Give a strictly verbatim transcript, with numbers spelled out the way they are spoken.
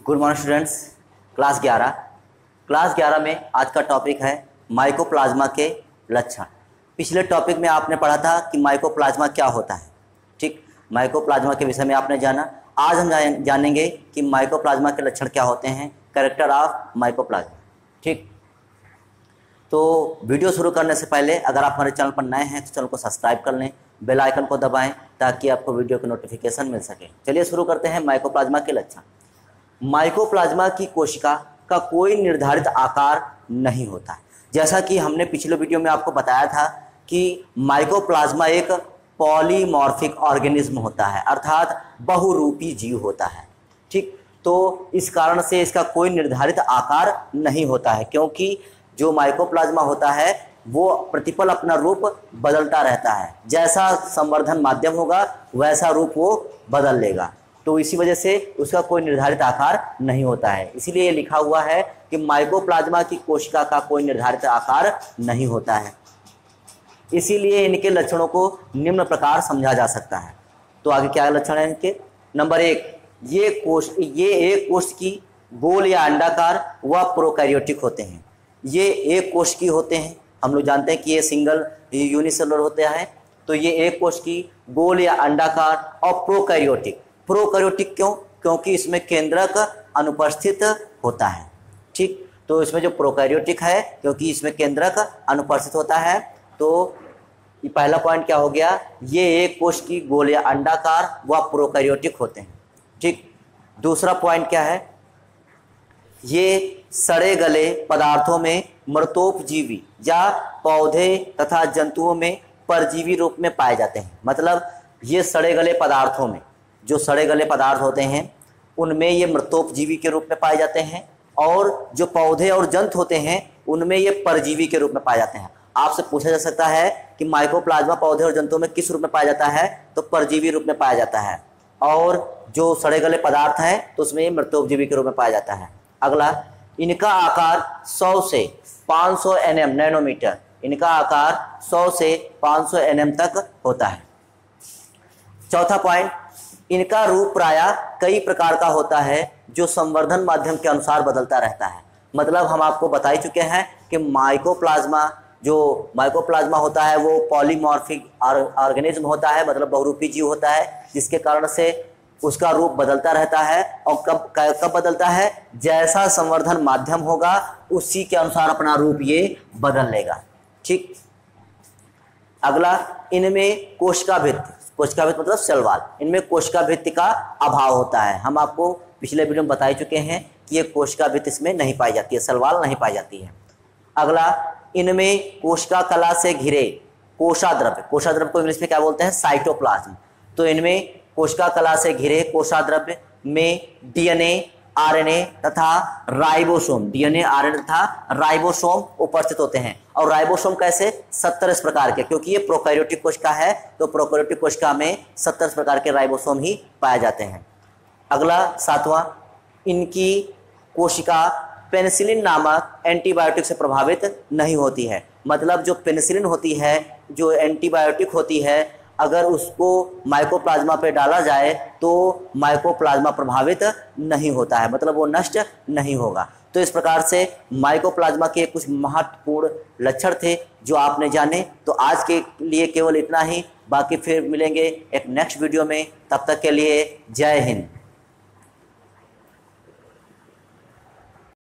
Good morning students. Class ग्यारह class ग्यारह में आज का टॉपिक है माइकोप्लाज्मा के लक्षण। पिछले टॉपिक में आपने पढ़ा था कि माइकोप्लाज्मा क्या होता है। ठीक, माइकोप्लाज्मा के विषय में आपने जाना। आज हम जानेंगे कि माइकोप्लाज्मा के लक्षण क्या होते हैं, कैरेक्टर ऑफ माइकोप्लाज्मा। ठीक, तो वीडियो शुरू करने से पहले अगर आप हमारे चैनल पर नए हैं तो चैनल को सब्सक्राइब कर लें, बेल आइकन को दबाएं ताकि आपको वीडियो की नोटिफिकेशन मिल सके। चलिए शुरू करते हैं माइकोप्लाज्मा के लक्षण। माइकोप्लाज्मा की कोशिका का कोई निर्धारित आकार नहीं होता है। जैसा कि हमने पिछले वीडियो में आपको बताया था कि माइकोप्लाज्मा एक पॉलीमॉर्फिक ऑर्गेनिज्म होता है, अर्थात बहुरूपी जीव होता है। ठीक, तो इस कारण से इसका कोई निर्धारित आकार नहीं होता है, क्योंकि जो माइकोप्लाज्मा होता है वो प्रतिपल अपना रूप बदलता रहता है। जैसा संवर्धन माध्यम होगा वैसा रूप वो बदल लेगा, तो इसी वजह से उसका कोई निर्धारित आकार नहीं होता है। इसीलिए ये लिखा हुआ है कि माइकोप्लाज्मा की कोशिका का कोई निर्धारित आकार नहीं होता है। इसीलिए इनके लक्षणों को निम्न प्रकार समझा जा सकता है। तो आगे क्या लक्षण है इनके? नंबर एक, ये कोश ये एक कोश की गोल या अंडाकार व प्रोकैरियोटिक होते हैं। ये एक कोश की होते हैं। हम लोग जानते हैं कि ये सिंगल यूनिसेलुलर होते हैं, तो ये एक कोश की गोल या अंडाकार और प्रोकैरियोटिक। प्रोकैरियोटिक क्यों? क्योंकि इसमें केंद्रक अनुपस्थित होता है। ठीक, तो इसमें जो प्रोकैरियोटिक है क्योंकि इसमें केंद्रक अनुपस्थित होता है। तो ये पहला पॉइंट क्या हो गया, ये एक कोश की गोल या अंडाकार व प्रोकैरियोटिक होते हैं। ठीक, दूसरा पॉइंट क्या है, ये सड़े गले पदार्थों में मृतोपजीवी या पौधे तथा जंतुओं में परजीवी रूप में पाए जाते हैं। मतलब ये सड़े गले पदार्थों में, जो सड़े गले पदार्थ होते हैं उनमें ये मृतोपजीवी के रूप में पाए जाते हैं, और जो पौधे और जंतु होते हैं उनमें ये परजीवी के रूप में पाए जाते हैं। आपसे पूछा जा सकता है कि माइकोप्लाज्मा पौधे और जंतुओं में किस रूप में पाया जाता है, तो परजीवी रूप में पाया जाता है, और जो सड़े गले पदार्थ हैं तो उसमें ये मृतोपजीवी के रूप में पाया जाता है। अगला, इनका आकार सौ से पाँच सौ एन एम नैनोमीटर, इनका आकार सौ से पाँच सौ एन एम तक होता है। चौथा पॉइंट, इनका रूप प्रायः कई प्रकार का होता है जो संवर्धन माध्यम के अनुसार बदलता रहता है। मतलब हम आपको बता ही चुके हैं कि माइकोप्लाज्मा जो माइकोप्लाज्मा होता है वो पॉलीमॉर्फिक ऑर्गेनिज्म होता है, मतलब बहुरूपी जीव होता है, जिसके कारण से उसका रूप बदलता रहता है। और कब कब बदलता है? जैसा संवर्धन माध्यम होगा उसी के अनुसार अपना रूप ये बदल लेगा। ठीक, अगला, इनमें कोशिका भित्ति, कोशिका भित्ति मतलब सेल वॉल, इनमें कोशिका भित्ति का अभाव होता है। हम आपको पिछले वीडियो में बता ही चुके हैं कि ये कोशिका भित्ति इसमें नहीं पाई जाती है, सेल वॉल नहीं पाई जाती है। अगला, इनमें कोशिका कला से घिरे कोशाद्रव्य, कोशाद्रव्य को इंग्लिश में क्या बोलते हैं? साइटोप्लाज्म। तो इनमें कोशिका कला से घिरे कोशाद्रव्य में डीएनए, आरएनए तथा राइबोसोम, डीएनए, आरएनए तथा राइबोसोम उपस्थित होते हैं। और राइबोसोम कैसे? सत्तर इस प्रकार के, क्योंकि ये प्रोकैरियोटिक कोशिका है तो प्रोकैरियोटिक कोशिका में सत्तर प्रकार के राइबोसोम ही पाए जाते हैं। अगला, सातवां, इनकी कोशिका पेनिसिलिन नामक एंटीबायोटिक से प्रभावित नहीं होती है। मतलब जो पेनिसिलिन होती है, जो एंटीबायोटिक होती है, अगर उसको माइकोप्लाज्मा पे डाला जाए तो माइकोप्लाज्मा प्रभावित नहीं होता है, मतलब वो नष्ट नहीं होगा। तो इस प्रकार से माइकोप्लाज्मा के कुछ महत्वपूर्ण लक्षण थे जो आपने जाने। तो आज के लिए केवल इतना ही, बाकी फिर मिलेंगे एक नेक्स्ट वीडियो में। तब तक के लिए जय हिंद।